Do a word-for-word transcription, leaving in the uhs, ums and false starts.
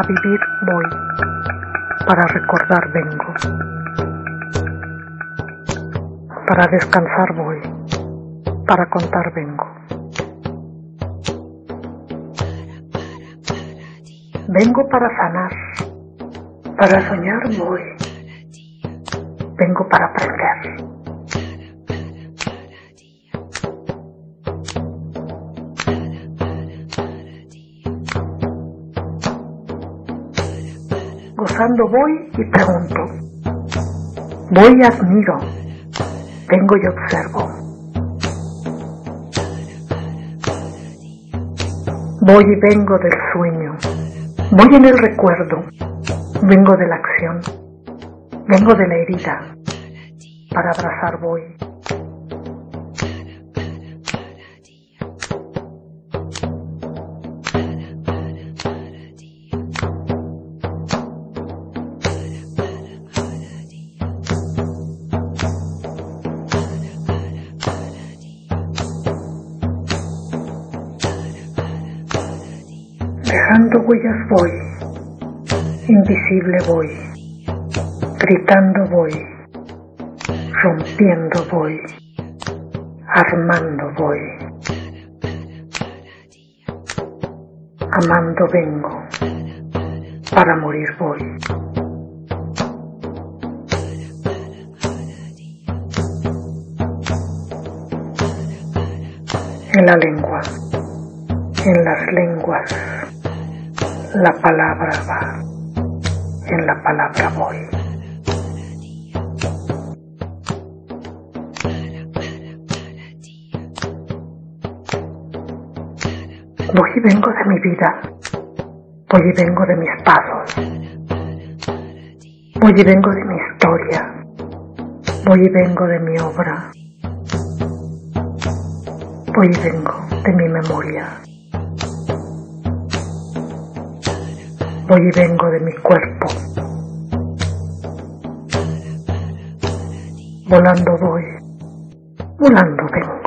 vivir voy, para recordar vengo, para descansar voy, para contar vengo. Vengo para sanar, para soñar voy, vengo para aprender. Gozando voy y pregunto, voy y admiro, vengo y observo. Voy y vengo del sueño, voy en el recuerdo, vengo de la acción, vengo de la herida, para abrazar voy. Dejando huellas voy, invisible voy, gritando voy, rompiendo voy, armando voy, amando vengo, para morir voy. En la lengua, en las lenguas, la palabra va, en la palabra voy. Voy y vengo de mi vida, voy y vengo de mis pasos, voy y vengo de mi historia, voy y vengo de mi obra, voy y vengo de mi memoria. Voy y vengo de mi cuerpo, volando voy, volando vengo.